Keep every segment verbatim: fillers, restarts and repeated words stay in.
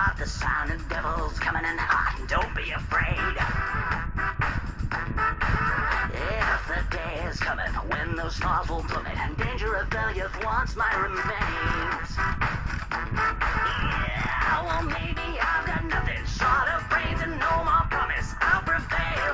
start the sound of devils coming in hot. Don't be afraid. If the day is coming when those stars will plummet and danger of failure thwarts my remains. Yeah, well maybe I've got nothing short of brains and no more promise I'll prevail.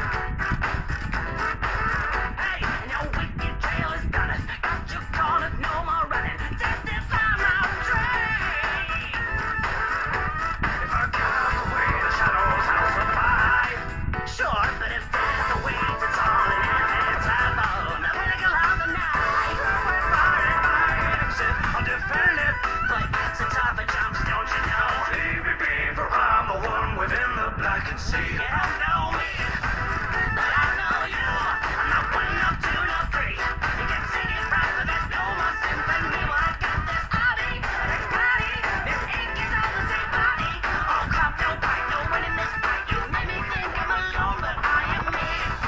Hey, and your wicked trail is done. Got you cornered, no more running. Testify my train. If I cast away the shadows, I'll survive. Sure, but if death awaits, it's all inevitable. The pinnacle of the night. We're fighting by exit, I'll defend it. But it's a tougher jump, don't you know? Baby, baby, for I'm the one within the black and sea. You don't know me, but I know you. I'm not one, not two, not three. You can sing it right, but there's no more symphony. Well, I got this hobby, this body, this ink is all the same body. All cop, no bite, no winning this fight. You made me think I'm alone, but I am me.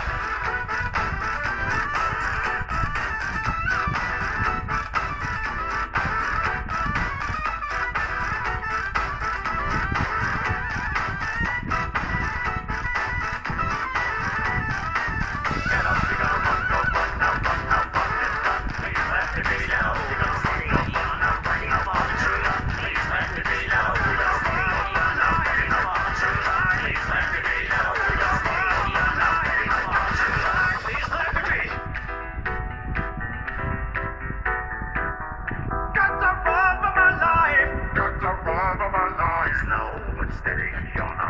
Get up, you gotta run, go, run, now, run, now, run, it's done. Please let me be, get up, you gotta run, go, run, now, running up all the truth. Please let me be, get up, you gotta run, go, run, now, running up all the truth. Please let me be, get up, you gotta run, go, run, now, running up all the truth. Please let me be. Got to run for my life. Got to run for my life. Slow but steady, you're